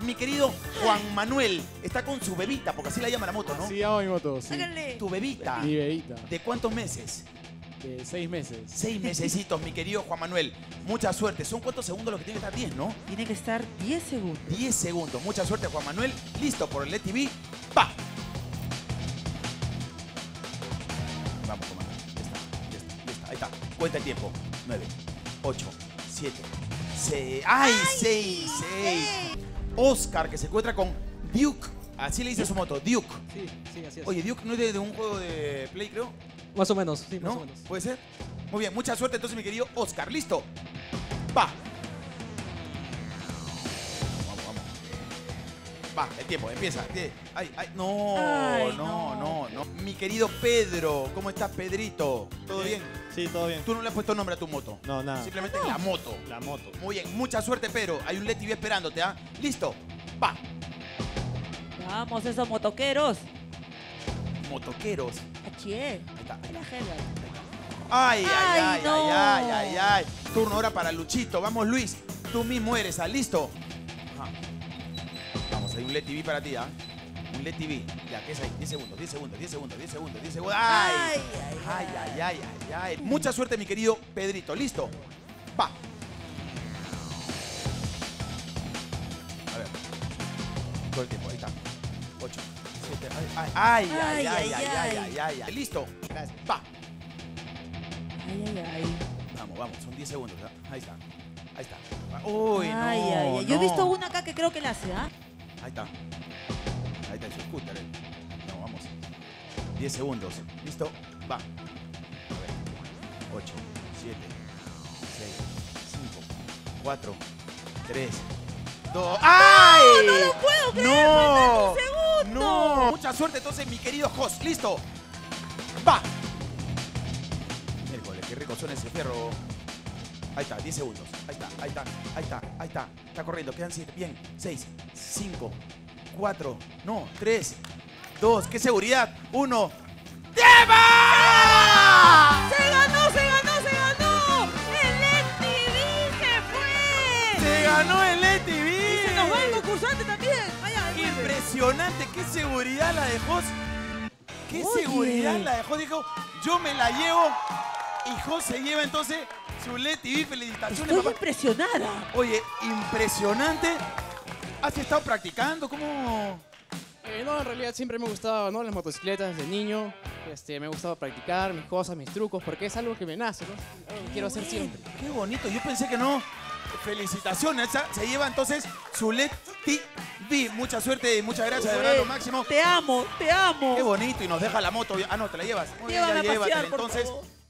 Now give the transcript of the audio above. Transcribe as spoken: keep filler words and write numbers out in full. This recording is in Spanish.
Mi querido Juan Manuel está con su bebita, porque así la llama la moto, ¿no? Sí, amo mi moto, sí. Háganle. Tu bebita. Mi bebita. ¿De cuántos meses? De seis meses. Seis mesecitos, mi querido Juan Manuel. Mucha suerte. ¿Son cuántos segundos los que tiene que estar? Diez, ¿no? Tiene que estar diez segundos. Diez segundos. Mucha suerte, Juan Manuel. Listo por el L E D T V. ¡Va! Vamos, Juan Manuel. Ya está, ya está, ya está. Ahí está. Cuenta el tiempo. Nueve, ocho, siete, seis. ¡Ay! Seis, seis. Oscar, que se encuentra con Duke. Así le dice a su moto, Duke. Sí, sí, así es. Oye, Duke no es de, de un juego de Play, creo. Más o menos, sí, más ¿No? o menos. ¿Puede ser? Muy bien, mucha suerte entonces, mi querido Oscar. ¿Listo? Va. Vamos, vamos. Va, el tiempo, empieza. Ay, ay, no, Ay, no, no. no, no. Mi querido Pedro, ¿cómo estás, Pedrito? ¿Todo bien? Sí, todo bien. Tú no le has puesto nombre a tu moto. No, nada. Simplemente la moto. La moto. Muy bien, mucha suerte, Pedro. Hay un L E D T V esperándote, ¿ah? ¿Listo? Va. Vamos, esos motoqueros. Motoqueros. Achie. Ahí está, ahí está. La jeva. Ay, ay, Ay, ay, no. ay, ay, ay, ay. Turno ahora para Luchito. Vamos, Luis. Tú mismo eres, ¿ah? ¿Listo? Ajá. Vamos, hay un L E D T V para ti, ¿ah? Un L E D T V. Ya, ¿qué es ahí? diez segundos, diez segundos, diez segundos, diez segundos, diez segundos. ¡Ay! Ay, Ay, ay, ay, ay, ay. Mucha suerte, mi querido Pedrito. ¿Listo? Va. A ver. Todo el tiempo, ahí está. ocho, siete, ay, ay, ay, ay, ay, ay, ay, ay, ay, ay. ¿Listo? Va. Ay, ay, ay. Vamos, vamos, son diez segundos. ¿Ah? Ahí está. Ahí está. Uy, no, Ay, ay, ay. Yo he no. visto una acá que creo que la hace, ¿ah? Ahí está. Ahí está, su scooter. eh. No, vamos. diez segundos. ¿Listo? Va. A ver. ocho, siete, seis, cinco, cuatro, tres, dos. ¡Ay! ¡No lo puedo creer! ¡No! ¡Faltan un segundo! ¡No! Mucha suerte entonces, mi querido host. ¿Listo? ¡Va! Miércoles, qué rico suena ese fierro. Ahí está, diez segundos. Ahí está, ahí está, ahí está, ahí está. Está corriendo, quedan siete. Bien, seis, cinco, cuatro, no, tres, dos, qué seguridad. uno. ¡Tiempo! ¡Se ganó, se ganó, se ganó! ¡El L E D T V se fue! ¡Se ganó el L E D T V! ¡Y se nos va el concursante también! ¡Ay, ay, vuelve! Impresionante, qué seguridad la dejó. Qué Oye. seguridad la dejó. Dijo, yo me la llevo. Y José lleva entonces su L E D T V. Felicitaciones, Estoy papá. impresionada. Oye, impresionante. ¿Has estado practicando? ¿Cómo? Eh, no, en realidad siempre me gustaba, ¿no? Las motocicletas desde niño. Este, me gustaba practicar mis cosas, mis trucos, porque es algo que me nace, ¿no? Algo que quiero hacer siempre. Qué bonito. Yo pensé que no. Felicitaciones. Se lleva entonces su L E D T V. Mucha suerte y muchas gracias. De verdad, lo máximo. Te amo, te amo. Qué bonito. Y nos deja la moto. Ah, no, te la llevas. Muy bien, Llévame ya a pasear, llévatela. por Entonces, favor.